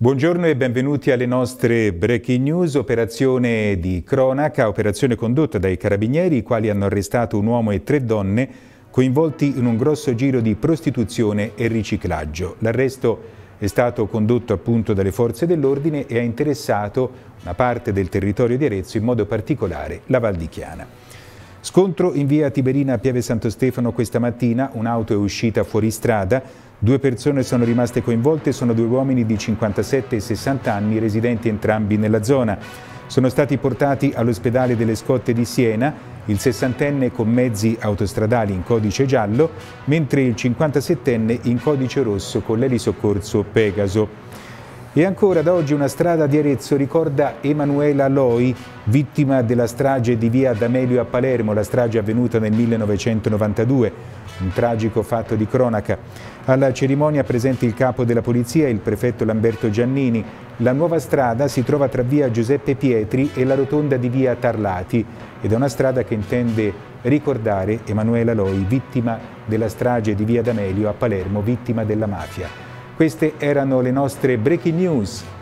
Buongiorno e benvenuti alle nostre breaking news. Operazione di cronaca, operazione condotta dai carabinieri, i quali hanno arrestato un uomo e 3 donne coinvolti in un grosso giro di prostituzione e riciclaggio. L'arresto è stato condotto appunto dalle forze dell'ordine e ha interessato una parte del territorio di Arezzo, in modo particolare la Val di Chiana. Scontro in via Tiberina a Pieve Santo Stefano questa mattina, un'auto è uscita fuori strada, 2 persone sono rimaste coinvolte, sono 2 uomini di 57 e 60 anni, residenti entrambi nella zona. Sono stati portati all'ospedale delle Scotte di Siena, il 60enne con mezzi autostradali in codice giallo, mentre il 57enne in codice rosso con l'elisoccorso Pegaso. E ancora da oggi una strada di Arezzo ricorda Emanuela Loi, vittima della strage di via D'Amelio a Palermo, la strage avvenuta nel 1992, un tragico fatto di cronaca. Alla cerimonia presente il capo della polizia e il prefetto Lamberto Giannini. La nuova strada si trova tra via Giuseppe Pietri e la rotonda di via Tarlati ed è una strada che intende ricordare Emanuela Loi, vittima della strage di via D'Amelio a Palermo, vittima della mafia. Queste erano le nostre breaking news.